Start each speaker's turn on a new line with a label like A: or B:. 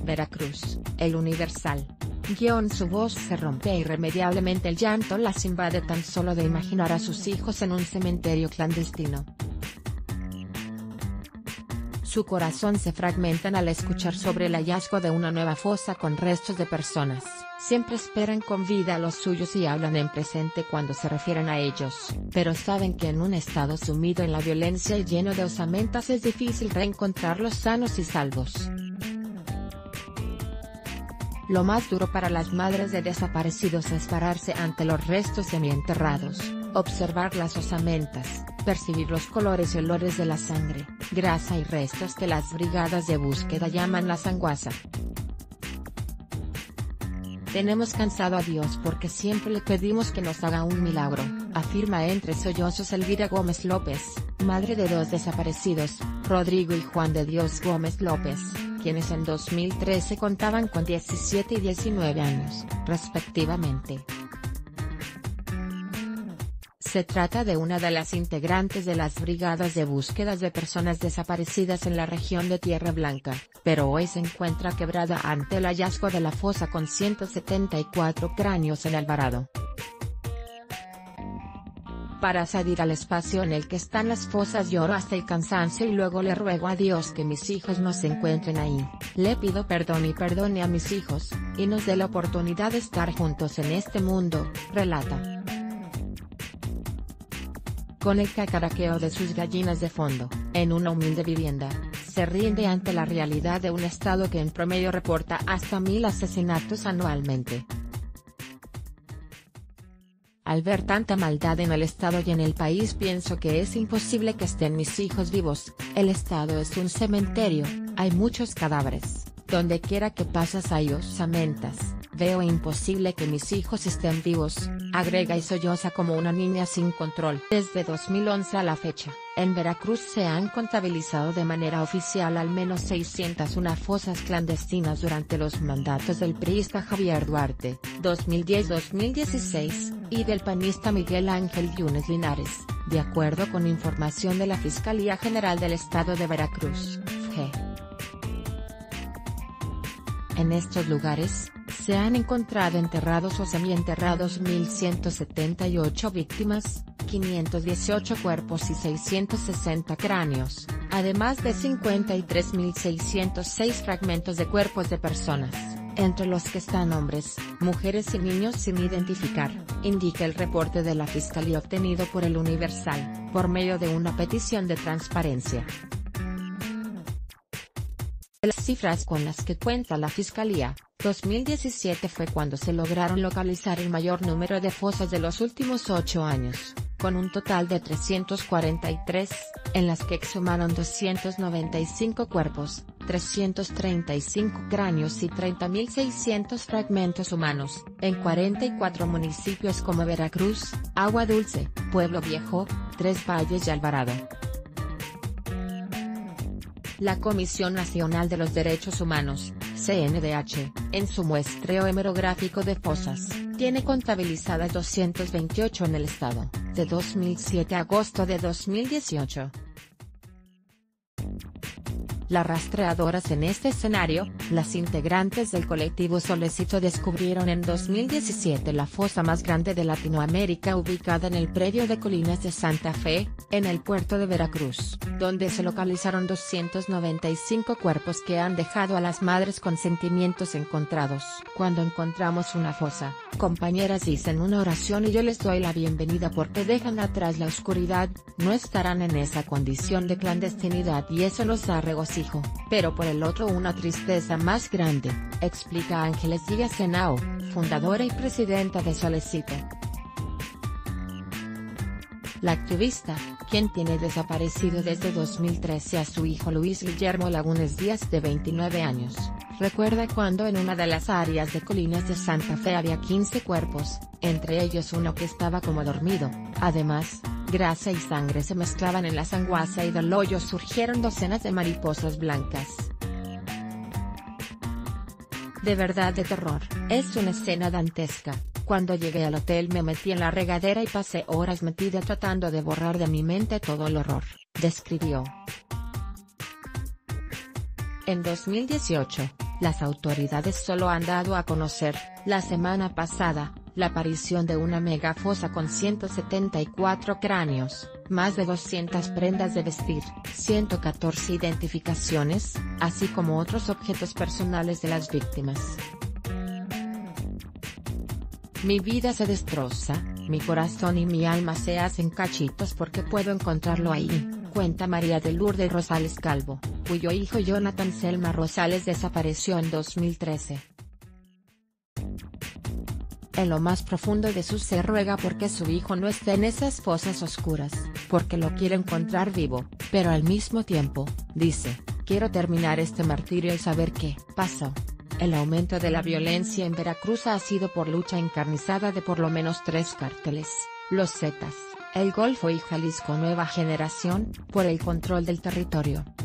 A: Veracruz, El Universal. Su voz se rompe e irremediablemente el llanto las invade tan solo de imaginar a sus hijos en un cementerio clandestino. Su corazón se fragmentan al escuchar sobre el hallazgo de una nueva fosa con restos de personas. Siempre esperan con vida a los suyos y hablan en presente cuando se refieren a ellos, pero saben que en un estado sumido en la violencia y lleno de osamentas es difícil reencontrarlos sanos y salvos. Lo más duro para las madres de desaparecidos es pararse ante los restos semienterrados, observar las osamentas, percibir los colores y olores de la sangre, grasa y restos que las brigadas de búsqueda llaman la sanguaza. Tenemos cansado a Dios porque siempre le pedimos que nos haga un milagro, afirma entre sollozos Elvira Gómez López, madre de dos desaparecidos, Rodrigo y Juan de Dios Gómez López, quienes en 2013 contaban con 17 y 19 años, respectivamente. Se trata de una de las integrantes de las brigadas de búsquedas de personas desaparecidas en la región de Tierra Blanca, pero hoy se encuentra quebrada ante el hallazgo de la fosa con 174 cráneos en Alvarado. Para salir al espacio en el que están las fosas lloro hasta el cansancio y luego le ruego a Dios que mis hijos no se encuentren ahí. Le pido perdón y perdone a mis hijos, y nos dé la oportunidad de estar juntos en este mundo, relata. Con el cacaraqueo de sus gallinas de fondo, en una humilde vivienda, se rinde ante la realidad de un estado que en promedio reporta hasta 1000 asesinatos anualmente. Al ver tanta maldad en el estado y en el país pienso que es imposible que estén mis hijos vivos, el estado es un cementerio, hay muchos cadáveres, donde quiera que pasas hay osamentas, veo imposible que mis hijos estén vivos, agrega y solloza como una niña sin control. Desde 2011 a la fecha, en Veracruz se han contabilizado de manera oficial al menos 601 fosas clandestinas durante los mandatos del priista Javier Duarte, 2010-2016, y del panista Miguel Ángel Yunes Linares, de acuerdo con información de la Fiscalía General del Estado de Veracruz, FGE. En estos lugares, se han encontrado enterrados o semienterrados 1.178 víctimas, 518 cuerpos y 660 cráneos, además de 53.606 fragmentos de cuerpos de personas, entre los que están hombres, mujeres y niños sin identificar, indica el reporte de la Fiscalía obtenido por El Universal, por medio de una petición de transparencia. Las cifras con las que cuenta la Fiscalía, 2017 fue cuando se lograron localizar el mayor número de fosas de los últimos 8 años, con un total de 343, en las que exhumaron 295 cuerpos, 335 cráneos y 30.600 fragmentos humanos, en 44 municipios como Veracruz, Agua Dulce, Pueblo Viejo, Tres Valles y Alvarado. La Comisión Nacional de los Derechos Humanos, CNDH, en su muestreo hemerográfico de fosas, tiene contabilizadas 228 en el estado, de 2007 a agosto de 2018. Las rastreadoras en este escenario, las integrantes del colectivo Solecito descubrieron en 2017 la fosa más grande de Latinoamérica ubicada en el predio de Colinas de Santa Fe, en el puerto de Veracruz, donde se localizaron 295 cuerpos que han dejado a las madres con sentimientos encontrados. Cuando encontramos una fosa, compañeras dicen una oración y yo les doy la bienvenida porque dejan atrás la oscuridad, no estarán en esa condición de clandestinidad y eso nos da regocijo. Pero por el otro una tristeza más grande, explica Ángeles Díaz Henao, fundadora y presidenta de Solecito. La activista, quien tiene desaparecido desde 2013 a su hijo Luis Guillermo Lagunes Díaz de 29 años, recuerda cuando en una de las áreas de Colinas de Santa Fe había 15 cuerpos, entre ellos uno que estaba como dormido. Además, grasa y sangre se mezclaban en la sanguaza y del hoyo surgieron docenas de mariposas blancas. De verdad de terror, es una escena dantesca. Cuando llegué al hotel me metí en la regadera y pasé horas metida tratando de borrar de mi mente todo el horror, describió. En 2018, Las autoridades solo han dado a conocer, la semana pasada, la aparición de una megafosa con 174 cráneos, más de 200 prendas de vestir, 114 identificaciones, así como otros objetos personales de las víctimas. Mi vida se destroza, mi corazón y mi alma se hacen cachitos porque puedo encontrarlo ahí, cuenta María de Lourdes Rosales Calvo, cuyo hijo Jonathan Selma Rosales desapareció en 2013. En lo más profundo de su ser ruega porque su hijo no esté en esas fosas oscuras, porque lo quiere encontrar vivo, pero al mismo tiempo, dice, quiero terminar este martirio y saber qué pasó. El aumento de la violencia en Veracruz ha sido por lucha encarnizada de por lo menos 3 cárteles, los Zetas, el Golfo y Jalisco Nueva Generación, por el control del territorio.